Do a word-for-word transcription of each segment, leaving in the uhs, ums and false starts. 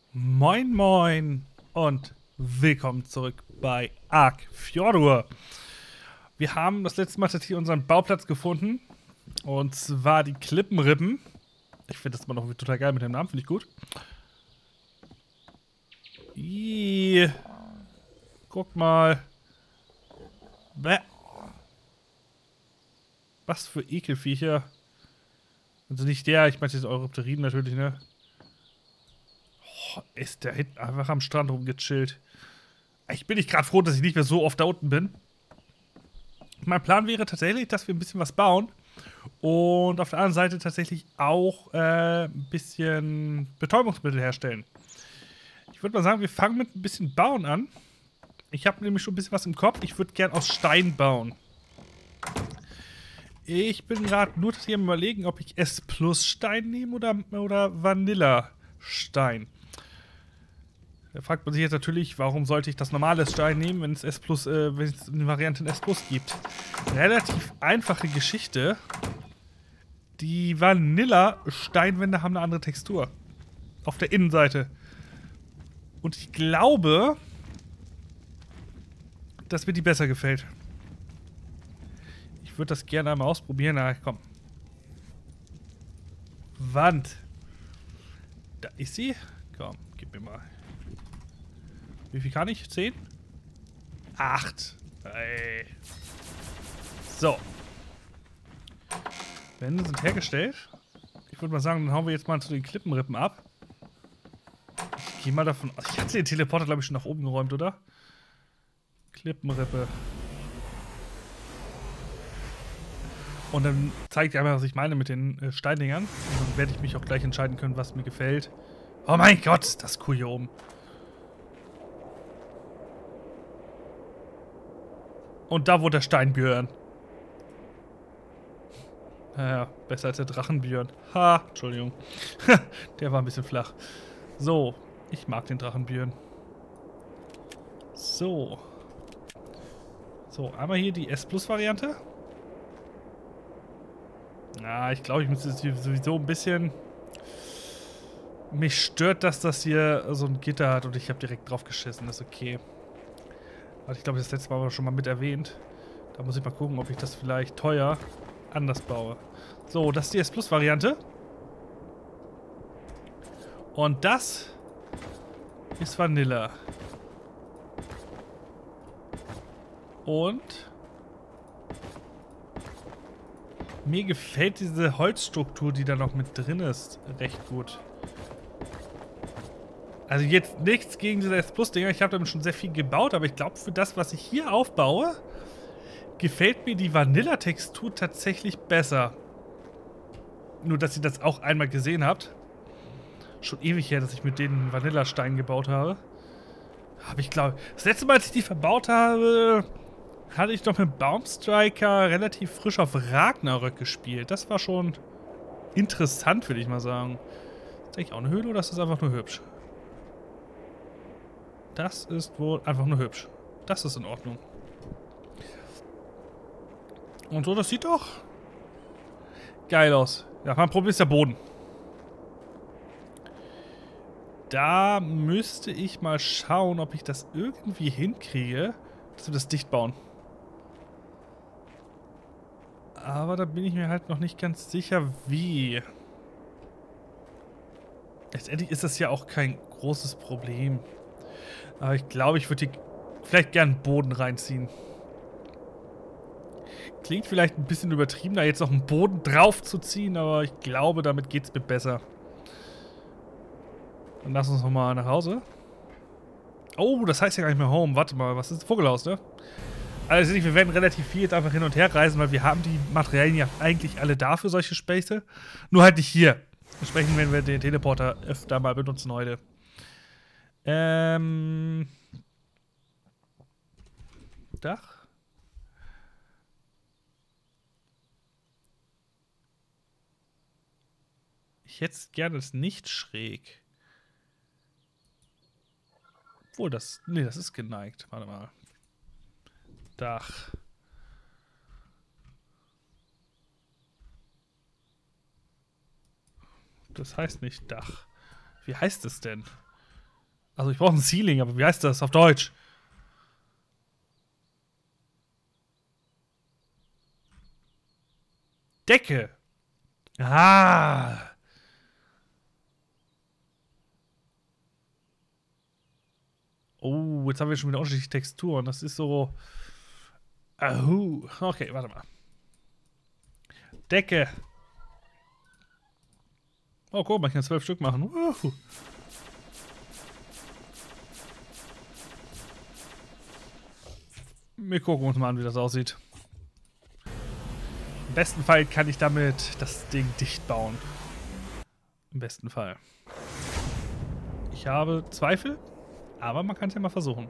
Moin moin und willkommen zurück bei Ark Fjordur. Wir haben das letzte Mal tatsächlich unseren Bauplatz gefunden. Und zwar die Klippenrippen. Ich finde das immer noch total geil mit dem Namen, finde ich gut. Ih, guck mal. Bäh. Was für Ekelviecher. Also nicht der, ich meine jetzt Eurypteriden natürlich, ne? Oh, ist der hinten einfach am Strand rumgechillt. Ich bin nicht gerade froh, dass ich nicht mehr so oft da unten bin. Mein Plan wäre tatsächlich, dass wir ein bisschen was bauen. Und auf der anderen Seite tatsächlich auch äh, ein bisschen Betäubungsmittel herstellen. Ich würde mal sagen, wir fangen mit ein bisschen Bauen an. Ich habe nämlich schon ein bisschen was im Kopf. Ich würde gern aus Stein bauen. Ich bin gerade nur hier am Überlegen, ob ich S Plus Stein nehme oder, oder Vanilla Stein. Da fragt man sich jetzt natürlich, warum sollte ich das normale Stein nehmen, wenn es S Plus, äh, wenn es eine Variante in S Plus gibt. Relativ einfache Geschichte. Die Vanilla-Steinwände haben eine andere Textur. Auf der Innenseite. Und ich glaube, dass mir die besser gefällt. Ich würde das gerne einmal ausprobieren. Na, komm. Wand. Da ist sie. Komm, gib mir mal. Wie viel kann ich? Zehn? Acht. Ey. So. Wände sind hergestellt. Ich würde mal sagen, dann hauen wir jetzt mal zu den Klippenrippen ab. Ich gehe mal davon aus. Ich hatte den Teleporter, glaube ich, schon nach oben geräumt, oder? Klippenrippe. Und dann zeige ich einmal, was ich meine mit den äh, Steindingern. Und dann werde ich mich auch gleich entscheiden können, was mir gefällt. Oh mein Gott, das Kuh hier oben. Und da wurde der Steinbjörn. Naja, besser als der Drachenbjörn. Ha, Entschuldigung. Der war ein bisschen flach. So, ich mag den Drachenbjörn. So. So, einmal hier die S Plus Variante. Na, ich glaube, ich muss jetzt sowieso ein bisschen... Mich stört, dass das hier so ein Gitter hat und ich habe direkt drauf geschissen. Das ist okay. Also ich glaube, das letzte Mal war schon mal mit erwähnt. Da muss ich mal gucken, ob ich das vielleicht teuer anders baue. So, das ist die S Plus Variante. Und das ist Vanilla. Und mir gefällt diese Holzstruktur, die da noch mit drin ist, recht gut. Also jetzt nichts gegen diese S Plus Dinger. Ich habe damit schon sehr viel gebaut, aber ich glaube, für das, was ich hier aufbaue, gefällt mir die Vanilla-Textur tatsächlich besser. Nur, dass ihr das auch einmal gesehen habt. Schon ewig her, dass ich mit denen Vanilla-Stein gebaut habe. Aber ich glaube, das letzte Mal, als ich die verbaut habe, hatte ich doch mit Baumstriker relativ frisch auf Ragnarök gespielt. Das war schon interessant, würde ich mal sagen. Ist eigentlich auch eine Höhle oder ist das einfach nur hübsch? Das ist wohl einfach nur hübsch. Das ist in Ordnung. Und so, das sieht doch geil aus. Ja, mein Problem ist der Boden. Da müsste ich mal schauen, ob ich das irgendwie hinkriege, dass wir das dicht bauen. Aber da bin ich mir halt noch nicht ganz sicher, wie. Letztendlich ist das ja auch kein großes Problem. Aber ich glaube, ich würde hier vielleicht gern Boden reinziehen. Klingt vielleicht ein bisschen übertrieben, da jetzt noch einen Boden drauf zu ziehen, aber ich glaube, damit geht es mir besser. Dann lass uns nochmal nach Hause. Oh, das heißt ja gar nicht mehr Home. Warte mal, was ist Vogelhaus, ne? Also wir werden relativ viel jetzt einfach hin und her reisen, weil wir haben die Materialien ja eigentlich alle da für solche Späße. Nur halt nicht hier. Entsprechend werden wir den Teleporter öfter mal benutzen heute. Ähm... Dach? Ich hätte es gerne es nicht schräg. Obwohl, das... Nee, das ist geneigt. Warte mal. Dach. Das heißt nicht Dach. Wie heißt es denn? Also ich brauche ein Ceiling, aber wie heißt das auf Deutsch? Decke. Ah. Oh, jetzt haben wir schon wieder unterschiedliche Texturen. Das ist so... Ahu. Okay, warte mal. Decke. Oh, guck mal, ich kann zwölf Stück machen. Uh. Wir gucken uns mal an, wie das aussieht. Im besten Fall kann ich damit das Ding dicht bauen. Im besten Fall. Ich habe Zweifel, aber man kann es ja mal versuchen.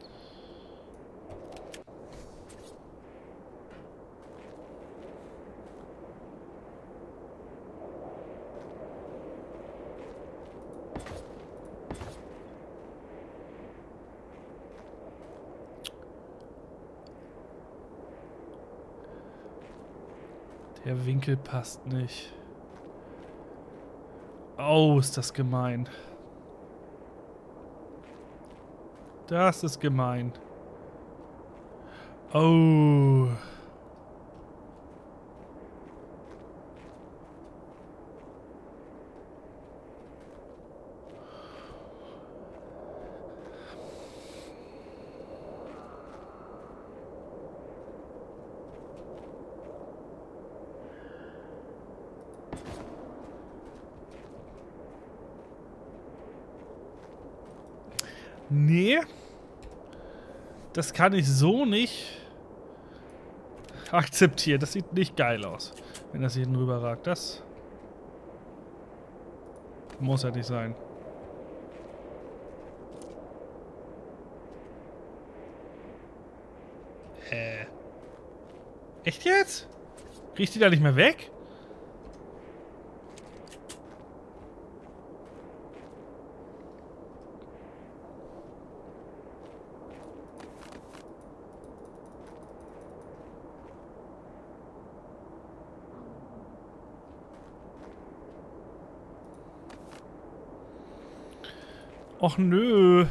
Der Winkel passt nicht. Oh, ist das gemein. Das ist gemein. Oh. Nee. Das kann ich so nicht akzeptieren. Das sieht nicht geil aus, wenn das hier drüber ragt. Das muss ja nicht sein. Äh. Echt jetzt? Krieg ich die da nicht mehr weg? Och nö.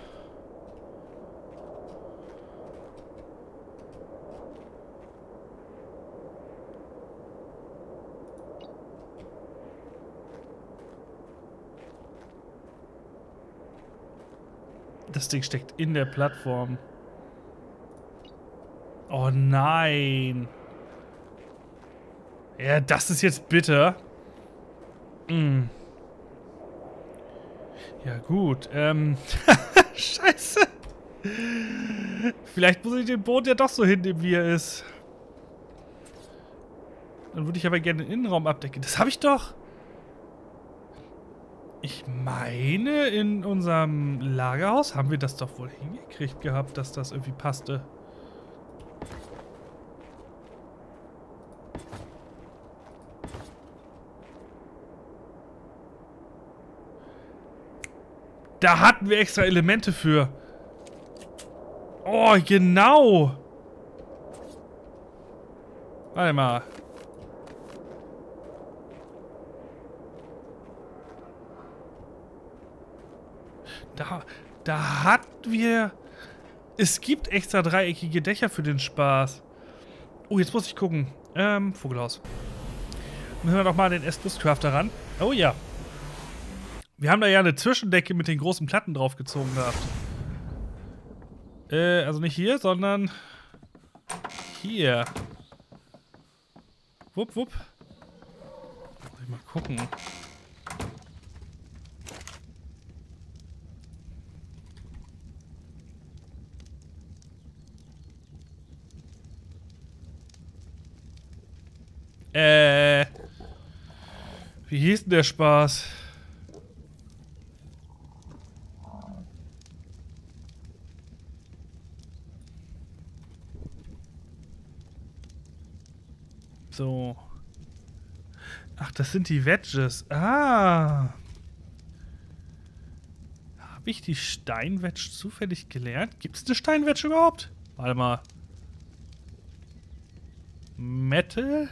Das Ding steckt in der Plattform. Oh nein. Ja, das ist jetzt bitter. Mm. Ja gut, ähm... Scheiße. Vielleicht muss ich den Boden ja doch so hinnehmen, wie er ist. Dann würde ich aber gerne den Innenraum abdecken. Das habe ich doch... Ich meine, in unserem Lagerhaus haben wir das doch wohl hingekriegt gehabt, dass das irgendwie passte. Da hatten wir extra Elemente für. Oh, genau. Warte mal. Da, da hatten wir... Es gibt extra dreieckige Dächer für den Spaß. Oh, jetzt muss ich gucken. Ähm, Vogelhaus. Müssen wir doch mal den S-Plus-Crafter ran. Oh ja. Wir haben da ja eine Zwischendecke mit den großen Platten draufgezogen gehabt. Äh, also nicht hier, sondern hier. Wupp, wupp. Muss ich mal gucken. Äh. Wie hieß denn der Spaß? So. Ach, das sind die Wedges. Ah. Habe ich die Steinwedge zufällig gelernt? Gibt es eine Steinwedge überhaupt? Warte mal. Metal?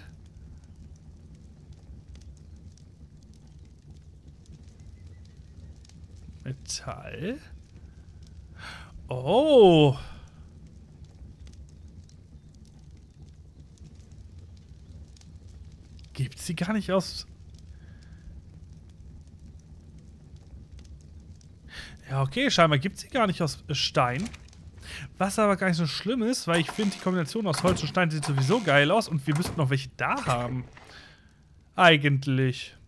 Metall? Oh. Gibt's die gar nicht aus... Ja, okay, scheinbar gibt's die gar nicht aus Stein. Was aber gar nicht so schlimm ist, weil ich finde, die Kombination aus Holz und Stein sieht sowieso geil aus und wir müssten noch welche da haben. Eigentlich.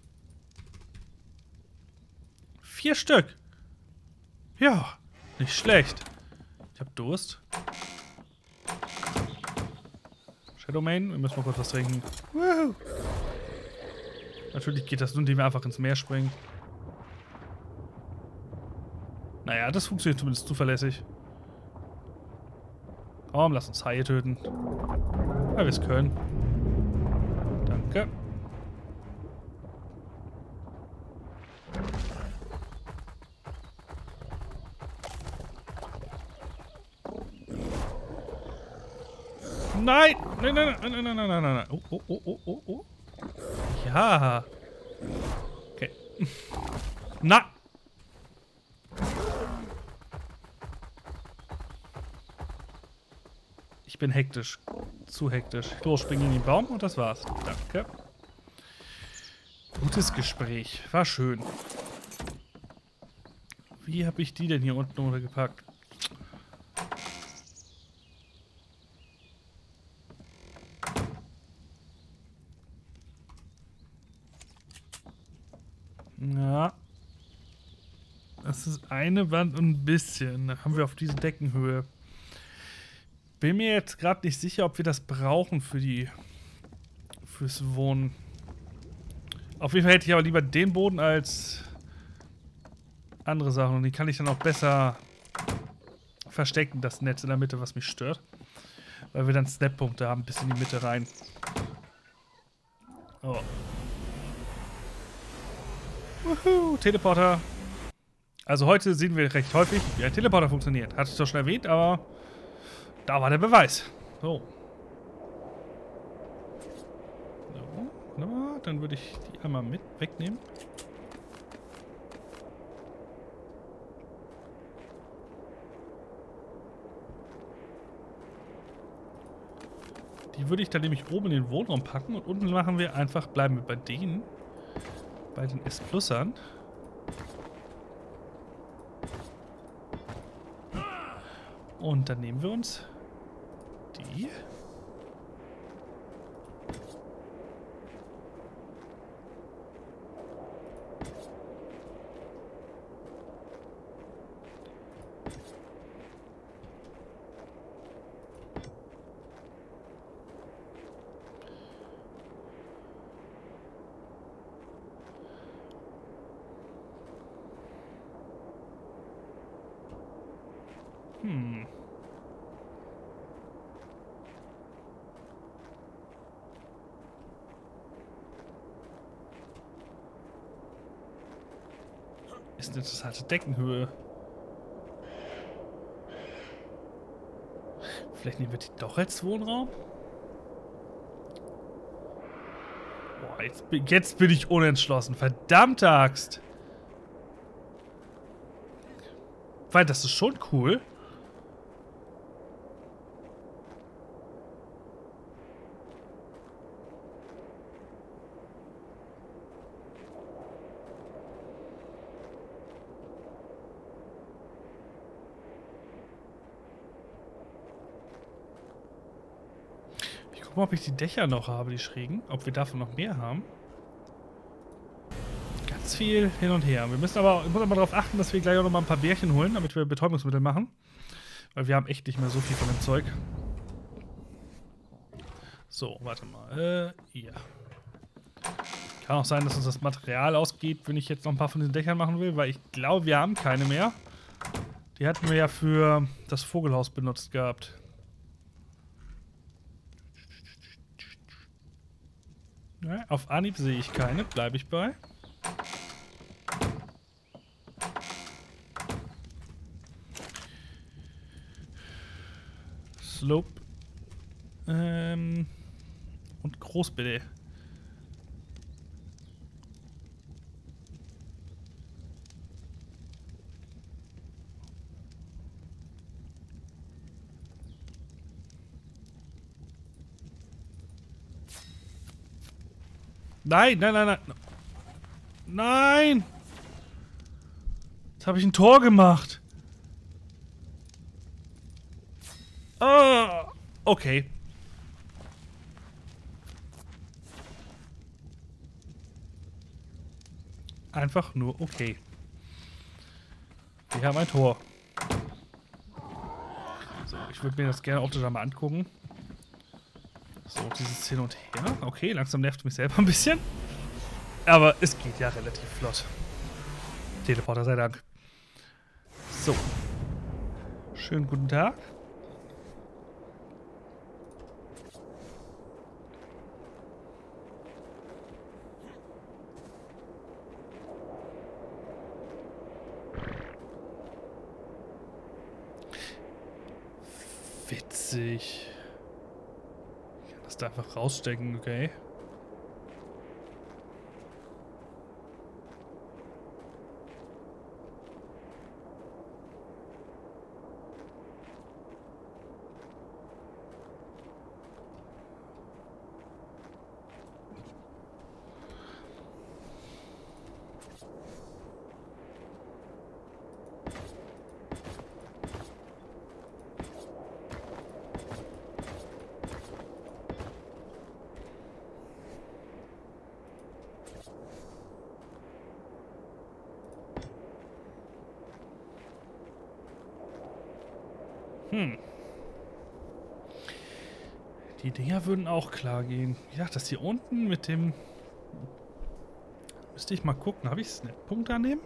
Vier Stück. Ja, nicht schlecht. Ich hab Durst. Shadowmane, wir müssen mal kurz was trinken. Woohoo. Natürlich geht das nur, indem wir einfach ins Meer springen. Naja, das funktioniert zumindest zuverlässig. Komm, lass uns Haie töten. Weil wir es können. Danke. Nein! Nein, nein, nein, nein, nein, nein, nein, nein. Oh, oh, oh, oh, oh, oh. Ja. Okay. Na! Ich bin hektisch. Zu hektisch. Los, spring in den Baum und das war's. Danke. Gutes Gespräch. War schön. Wie habe ich die denn hier unten untergepackt? Ja. Das ist eine Wand und ein bisschen. Da haben wir auf diese Deckenhöhe. Bin mir jetzt gerade nicht sicher, ob wir das brauchen für die fürs Wohnen. Auf jeden Fall hätte ich aber lieber den Boden als andere Sachen. Und die kann ich dann auch besser verstecken, das Netz in der Mitte, was mich stört. Weil wir dann Snap-Punkte haben bis in die Mitte rein. Oh. Wuhu, Teleporter. Also heute sehen wir recht häufig, wie ein Teleporter funktioniert. Hatte ich doch schon erwähnt, aber da war der Beweis. So. So. Na, dann würde ich die einmal mit wegnehmen. Die würde ich dann nämlich oben in den Wohnraum packen und unten machen wir einfach, bleiben wir bei denen, bei den S-Plussern. Und dann nehmen wir uns die. Hm. Ist eine interessante Deckenhöhe. Vielleicht nehmen wir die doch als Wohnraum? Boah, jetzt, jetzt bin ich unentschlossen. Verdammte Axt. Weil das ist schon cool. Guck mal, ob ich die Dächer noch habe, die schrägen. Ob wir davon noch mehr haben. Ganz viel hin und her. Wir müssen aber, müssen aber darauf achten, dass wir gleich auch noch mal ein paar Bärchen holen, damit wir Betäubungsmittel machen. Weil wir haben echt nicht mehr so viel von dem Zeug. So, warte mal. Äh, ja. Kann auch sein, dass uns das Material ausgeht, wenn ich jetzt noch ein paar von den Dächern machen will, weil ich glaube, wir haben keine mehr. Die hatten wir ja für das Vogelhaus benutzt gehabt. Ja, auf Anhieb sehe ich keine, bleibe ich bei. Slope. Ähm. Und groß bitte. Nein, nein, nein, nein. Nein! Jetzt habe ich ein Tor gemacht. Ah, okay. Einfach nur okay. Wir haben ein Tor. So, ich würde mir das gerne auch total mal angucken. So, dieses Hin und Her. Okay, langsam nervt mich selber ein bisschen. Aber es geht ja relativ flott. Teleporter sei Dank. So. Schönen guten Tag. Witzig. Ich kann das da einfach rausstecken, okay. Hm. Die Dinger würden auch klar gehen. Ja, das hier unten mit dem... Müsste ich mal gucken. Habe ich Snap-Punkt daneben?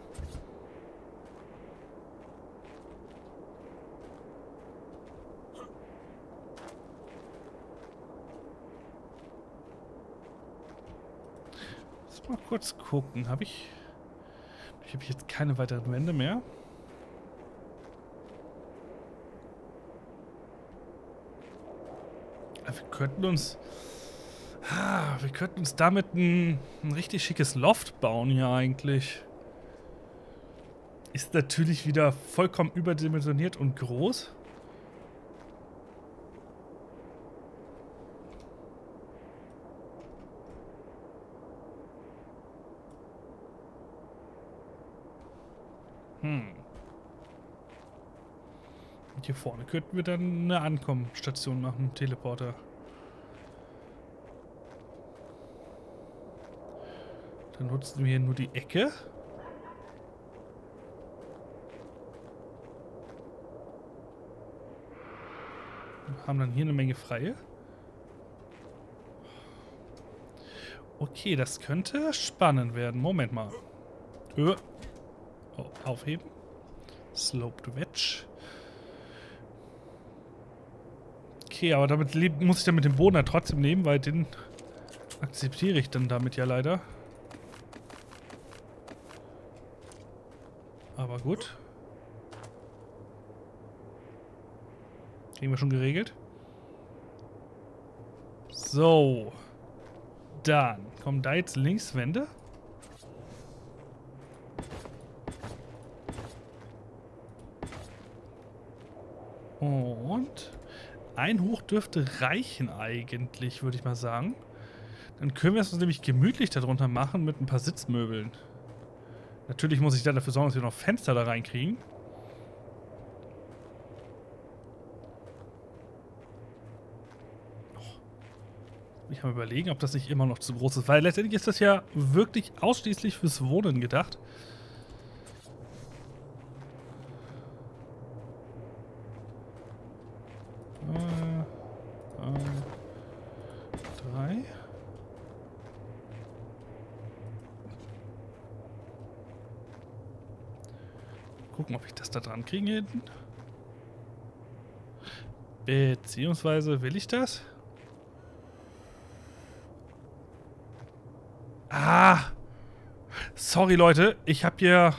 Lass mal kurz gucken. Habe ich... Ich habe jetzt keine weiteren Wände mehr. Wir könnten uns... Ah, wir könnten uns damit ein, ein richtig schickes Loft bauen hier eigentlich. Ist natürlich wieder vollkommen überdimensioniert und groß. Hm. Und hier vorne könnten wir dann eine Ankommenstation machen, Teleporter. Dann nutzen wir hier nur die Ecke. Wir haben dann hier eine Menge freie. Okay, das könnte spannend werden. Moment mal. Oh, aufheben. Sloped Wedge. Okay, aber damit muss ich dann mit dem Boden ja trotzdem nehmen, weil den akzeptiere ich dann damit ja leider. Aber gut. Kriegen wir schon geregelt. So. Dann kommen da jetzt Linkswände. Und ein Hoch dürfte reichen eigentlich, würde ich mal sagen. Dann können wir es uns nämlich gemütlich darunter machen mit ein paar Sitzmöbeln. Natürlich muss ich dann dafür sorgen, dass wir noch Fenster da reinkriegen. Ich habe überlegen, ob das nicht immer noch zu groß ist, weil letztendlich ist das ja wirklich ausschließlich fürs Wohnen gedacht. Äh, äh, drei. Gucken, ob ich das da dran kriege hier hinten. Beziehungsweise, will ich das? Ah! Sorry, Leute. Ich habe hier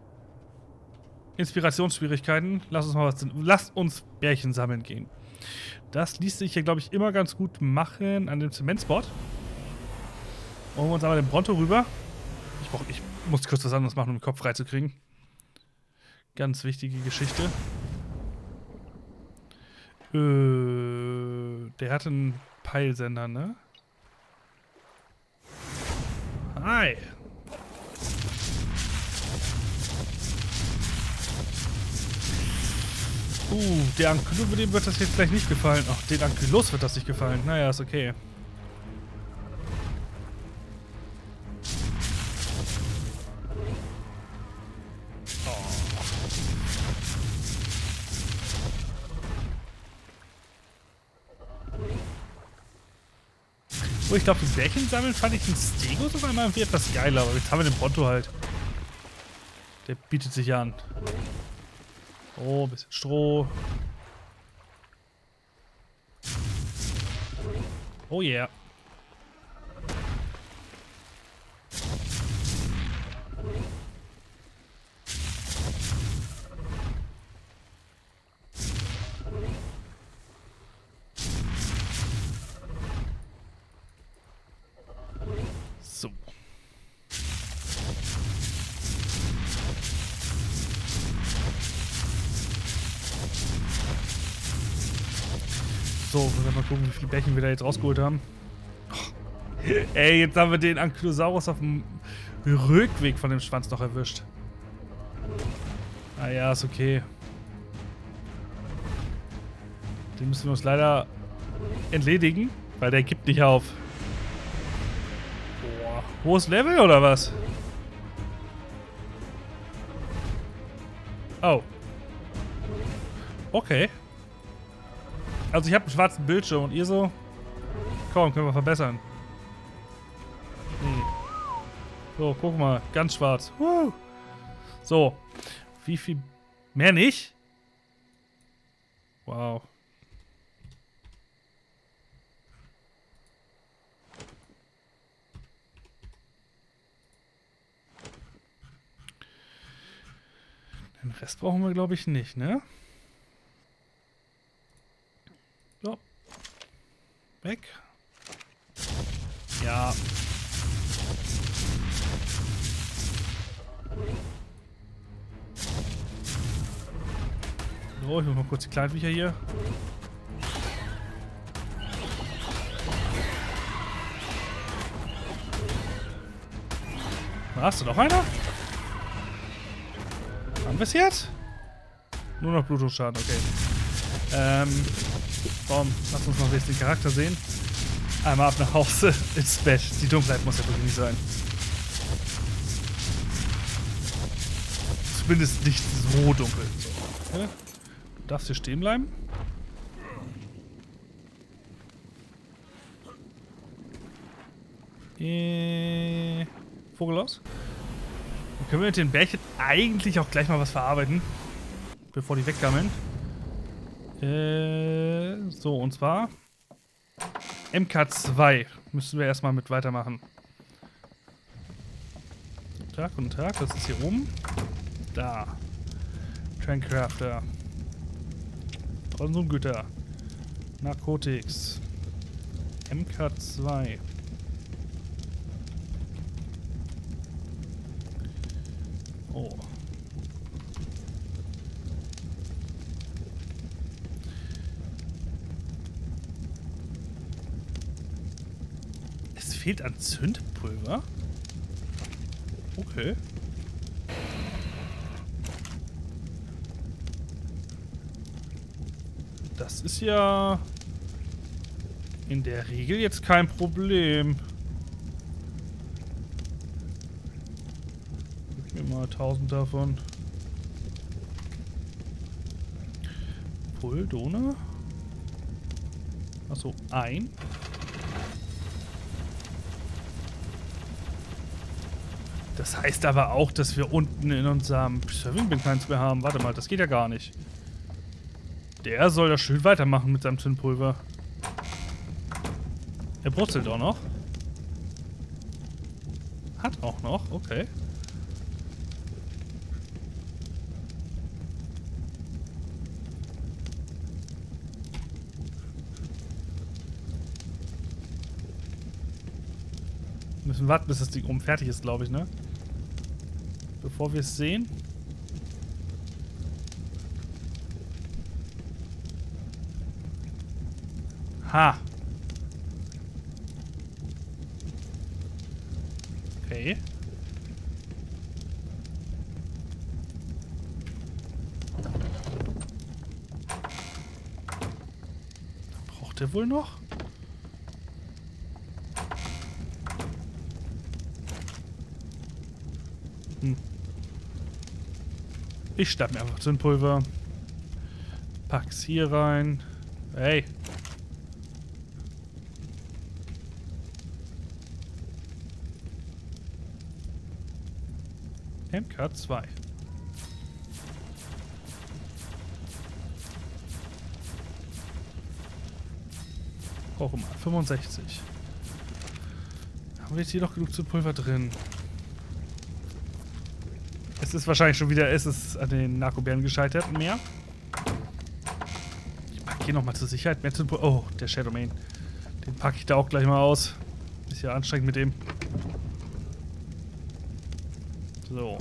Inspirationsschwierigkeiten. Lass uns mal was... Lasst uns Bärchen sammeln gehen. Das ließ sich hier, glaube ich, immer ganz gut machen an dem Zementspot. Holen wir uns aber den Bronto rüber. Ich, brauch, ich muss kurz was anderes machen, um den Kopf freizukriegen. Ganz wichtige Geschichte. Äh, der hat einen Peilsender, ne? Hi. Uh, der Ankylo, dem wird das jetzt gleich nicht gefallen. Ach, den Ankylos wird das nicht gefallen. Naja, ist okay. Oh, ich glaube, die Bärchen sammeln fand ich den Stegos auf einmal irgendwie etwas geiler, aber jetzt haben wir den Bronto halt. Der bietet sich an. Oh, ein bisschen Stroh. Oh yeah. So. So, wollen wir mal gucken, wie viele Bärchen wir da jetzt rausgeholt haben. Oh. Ey, jetzt haben wir den Ankylosaurus auf dem Rückweg von dem Schwanz noch erwischt. Ah ja, ist okay. Den müssen wir uns leider entledigen, weil der gibt nicht auf. Boah, hohes Level oder was? Oh. Okay. Also ich habe einen schwarzen Bildschirm und ihr so? Komm, können wir verbessern. Nee. So, guck mal, ganz schwarz. Woo. So. Wie viel? Mehr nicht? Wow. Den Rest brauchen wir, glaube ich, nicht, ne? So. Weg. Ja. So, ich muss mal kurz die Kleinviecher hier. Hast du noch einer? Haben wir es jetzt? Nur noch Blutungsschaden, okay. Ähm, komm, lass uns noch jetzt den Charakter sehen. Einmal ab nach Hause ins Bett. Die Dunkelheit muss ja wirklich nicht sein. Zumindest nicht so dunkel. So, okay. Du darfst hier stehen bleiben. Äh, Vogel aus. Dann können wir mit den Bärchen eigentlich auch gleich mal was verarbeiten. Bevor die weggammeln. Äh, so, und zwar M K zwei müssen wir erstmal mit weitermachen. Guten Tag, guten Tag, das ist hier oben. Da. Traincrafter. Konsumgüter. Narcotics. M K zwei. Oh. Es fehlt an Zündpulver? Okay. Das ist ja in der Regel jetzt kein Problem. Gib mir mal tausend davon. Pull-Donor? Achso, ein. Das heißt aber auch, dass wir unten in unserem Serving-Bin keins mehr haben. Warte mal, das geht ja gar nicht. Der soll das schön weitermachen mit seinem Zündpulver. Er brutzelt auch noch. Hat auch noch, okay. Wir müssen warten, bis das Ding oben fertig ist, glaube ich, ne? Bevor wir es sehen. Ha. Okay. der wohl noch? Hm. Ich schnapp mir einfach Zündpulver. Pack's hier rein. Hey. M K zwei. Brauche mal fünfundsechzig. Haben wir jetzt hier noch genug Zündpulver drin? Es ist wahrscheinlich schon wieder, es ist an den Narkobären gescheitert. Mehr. Ich packe hier nochmal zur Sicherheit mehr Zündpulver. Oh, der Shadowmane. Den packe ich da auch gleich mal aus. Ist ja anstrengend mit dem. So.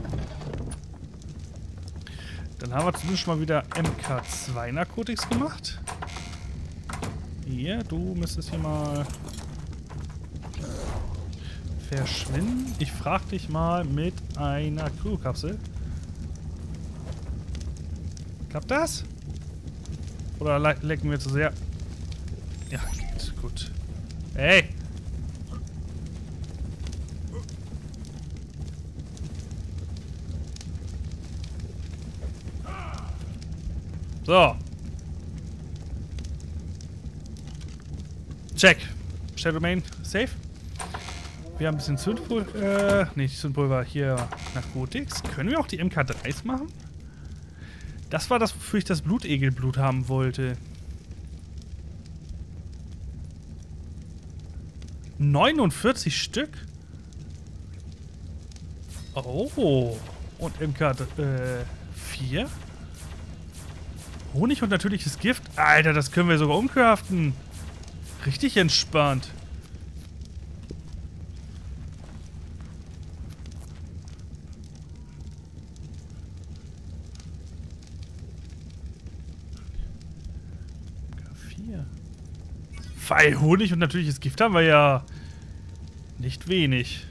Dann haben wir zumindest schon mal wieder M K zwei Narkotics gemacht. Hier, du müsstest hier mal verschwinden. Ich frage dich mal mit einer Crewkapsel. Klappt das? Oder le lecken wir zu sehr? Ja, geht. Gut. Hey! So. Check. Shadowmane safe. Wir haben ein bisschen Zündpulver. Äh, nicht Zündpulver. Hier Narkotics. Können wir auch die M K dreis machen? Das war das, wofür ich das Blutegelblut haben wollte. neunundvierzig Stück? Oh. Und M K vier? Honig und natürliches Gift? Alter, das können wir sogar umkraften. Richtig entspannt. vier. Weil Honig und natürliches Gift haben wir ja nicht wenig.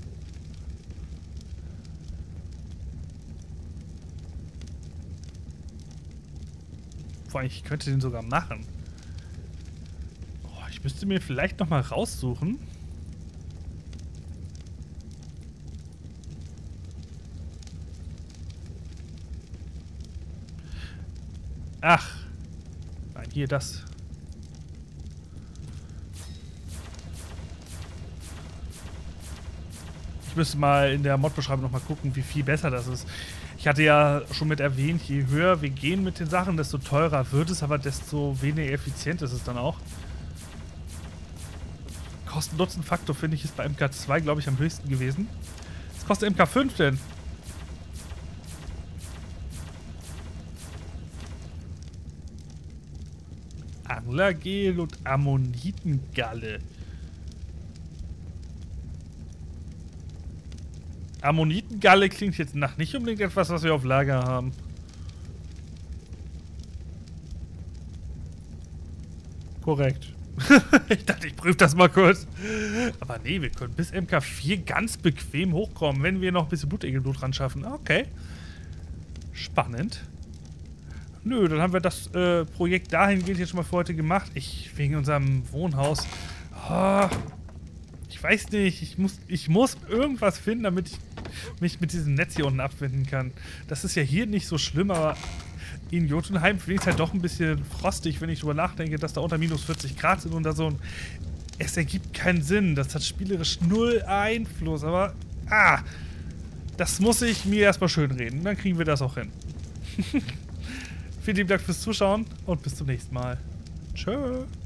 Vor allem, ich könnte den sogar machen. Oh, ich müsste mir vielleicht noch mal raussuchen. Ach. Nein, hier das. Ich müsste mal in der Mod-Beschreibung noch mal gucken, wie viel besser das ist. Ich hatte ja schon mit erwähnt, je höher wir gehen mit den Sachen, desto teurer wird es, aber desto weniger effizient ist es dann auch. Kosten-Nutzen-Faktor finde ich ist bei M K zwei, glaube ich, am höchsten gewesen. Was kostet M K fünf denn? Anglergel und Ammonitengalle. Ammonitengalle klingt jetzt nach nicht unbedingt etwas, was wir auf Lager haben. Korrekt. Ich dachte, ich prüfe das mal kurz. Aber nee, wir können bis M K vier ganz bequem hochkommen, wenn wir noch ein bisschen Blutegelblut ran schaffen. Okay. Spannend. Nö, dann haben wir das äh, Projekt dahingehend jetzt schon mal für heute gemacht. Ich, wegen unserem Wohnhaus. Oh, ich weiß nicht, ich muss, ich muss irgendwas finden, damit ich mich mit diesem Netz hier unten abwenden kann. Das ist ja hier nicht so schlimm, aber in Jotunheim finde ich es halt doch ein bisschen frostig, wenn ich drüber nachdenke, dass da unter minus vierzig Grad sind und da so ein... Es ergibt keinen Sinn. Das hat spielerisch null Einfluss, aber... Ah! Das muss ich mir erstmal schön reden. Dann kriegen wir das auch hin. Vielen lieben Dank fürs Zuschauen und bis zum nächsten Mal. Tschö.